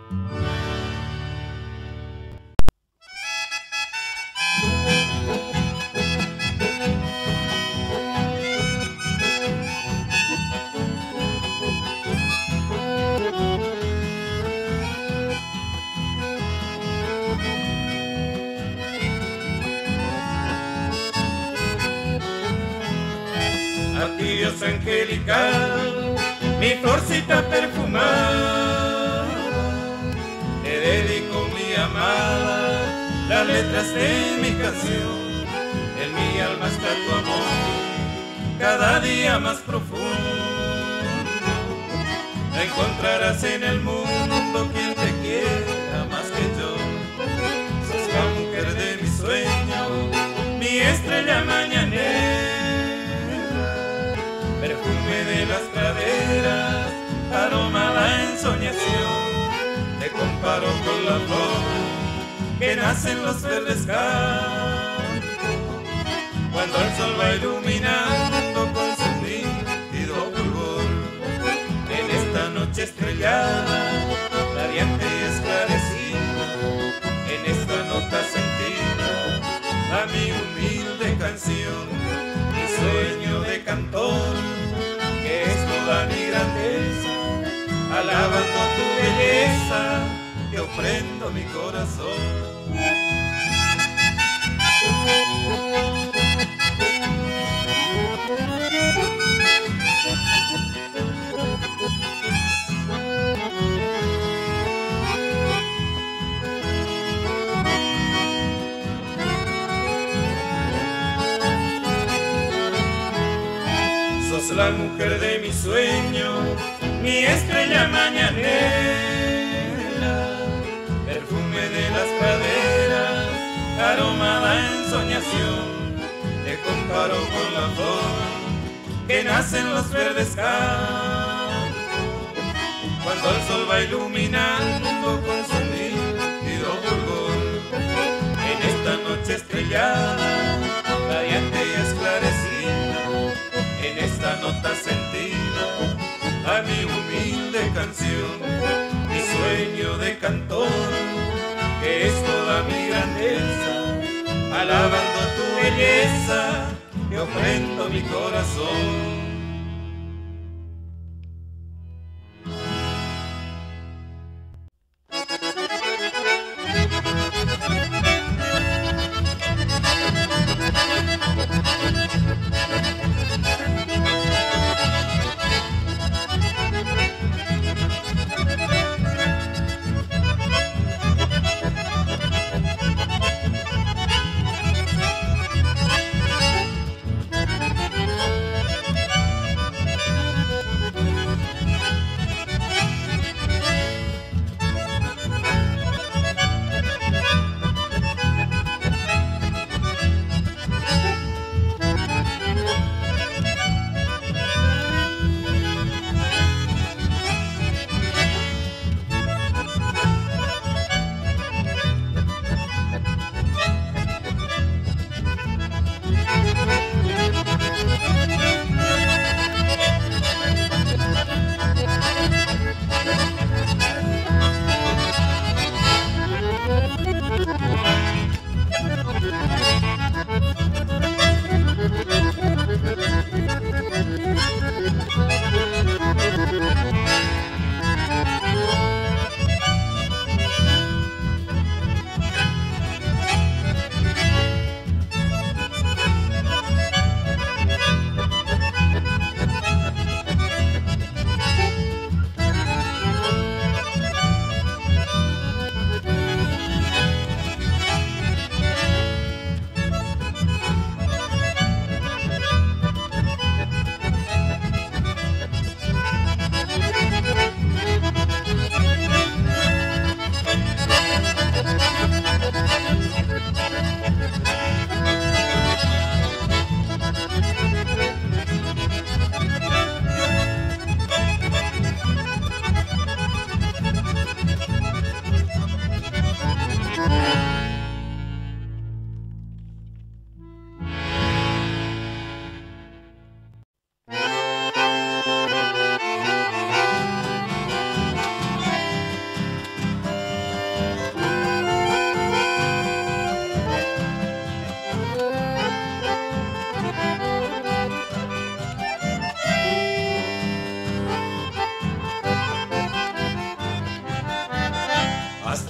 A ti, Dios angelical, mi florcita perfumada, te dedico, mi amada, las letras de mi canción. En mi alma está tu amor, cada día más profundo. No encontrarás en el mundo quien te quiera más que yo. Sos la mujer de mi sueño, mi estrella mañanera, perfume de las praderas, aroma la ensoñación. Te comparo con la flor que nace en los verdes campos, cuando el sol va iluminando con su nítido fulgor. En esta noche estrellada, radiante y esclarecida, en esta nota sentida, a mi humilde canción, mi sueño de cantor, que es toda mi grandeza, alabando tu belleza, que ofrendo mi corazón. Sos la mujer de mi sueño, mi estrella mañanera, perfume de las praderas, aroma la ensoñación. Te comparo con la flor que nace en los verdes campos, cuando el sol va iluminando con su nítido fulgor. En esta noche estrellada, radiante y esclarecida, en esta nota sentida, a mi humilde canción, mi sueño de cantor, que es toda mi grandeza, alabando tu belleza, que ofrendo mi corazón.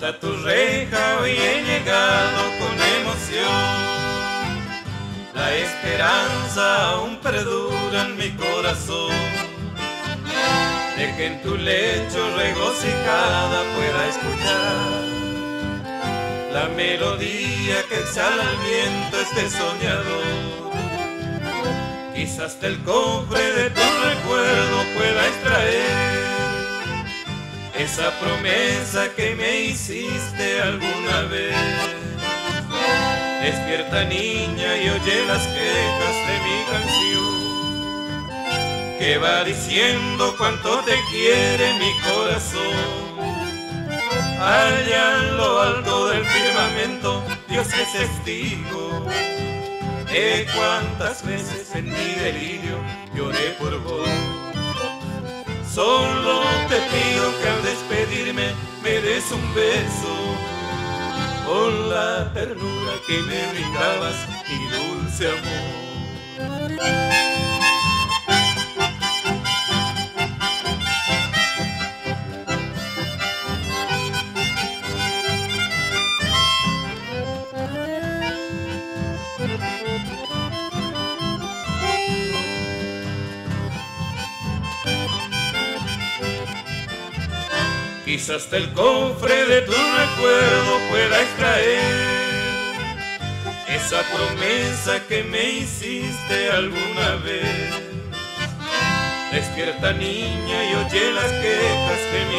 Hasta tu reja hoy he llegado con emoción. La esperanza aún perdura en mi corazón, de que en tu lecho regocijada pueda escuchar la melodía que exhala el viento este soñador. Quizás del cofre de tu recuerdo pueda extraer esa promesa que me hiciste alguna vez. Despierta, niña, y oye las quejas de mi canción, que va diciendo cuánto te quiere mi corazón. Allá en lo alto del firmamento Dios es testigo de cuántas veces en mi delirio lloré por vos. Solo te pido que al despedirme me des un beso, con la ternura que me brindabas, mi dulce amor. Quizás del cofre de tu recuerdo pueda extraer esa promesa que me hiciste alguna vez. Despierta, niña, y oye las quejas de mi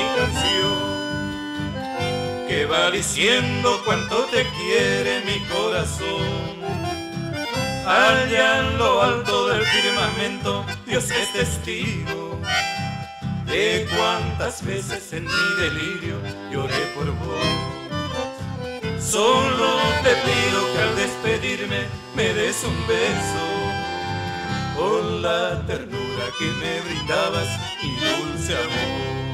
canción, que va diciendo cuánto te quiere mi corazón. Allá en lo alto del firmamento Dios es testigo de cuántas veces en mi delirio lloré por vos. Solo te pido que al despedirme me des un beso, con la ternura que me brindabas, mi dulce amor.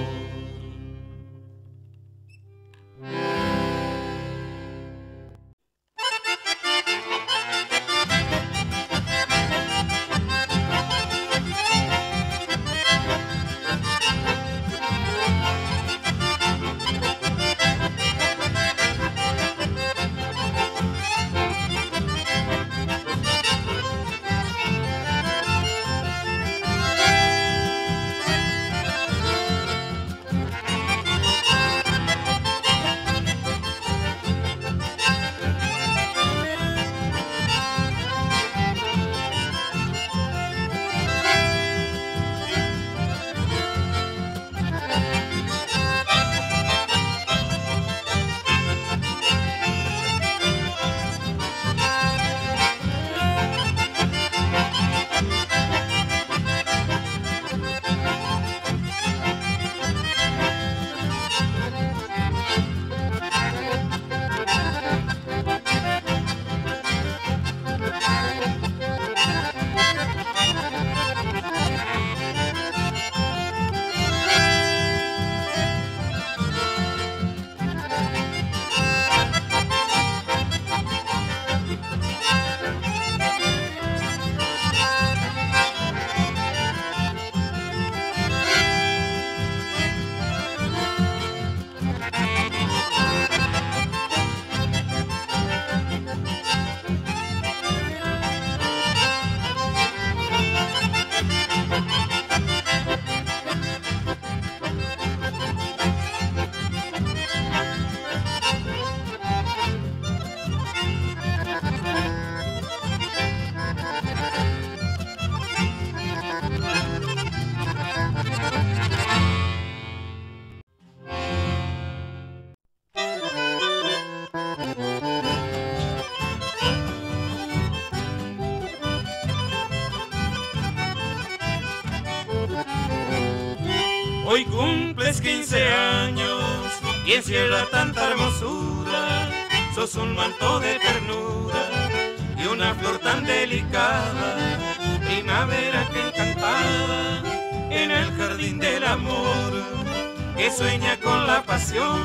Hoy cumples 15 años y encierra tanta hermosura. Sos un manto de ternura y una flor tan delicada, primavera que encantaba en el jardín del amor, que sueña con la pasión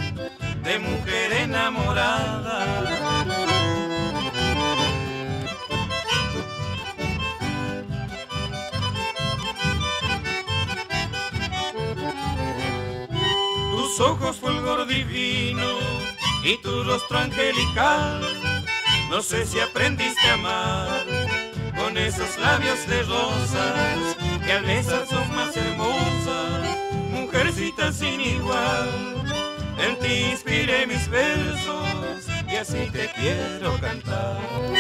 de mujer enamorada. tus ojos fulgor divino y tu rostro angelical. No sé si aprendiste a amar con esos labios de rosas que al besar sos más hermosa, mujercita sin igual. En ti inspiré mis versos y así te quiero cantar.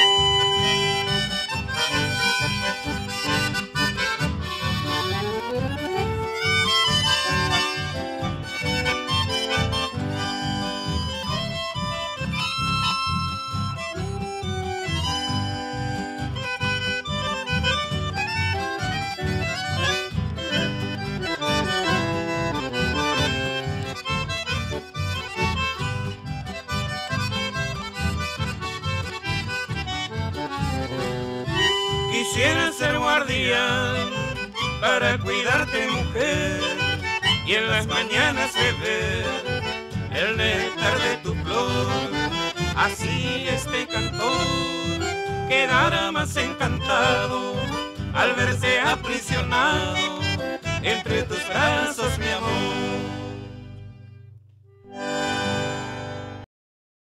Quisiera ser guardián para cuidarte, mujer, y en las mañanas beber el néctar de tu flor. Así este cantor quedará más encantado al verse aprisionado entre tus brazos, mi amor.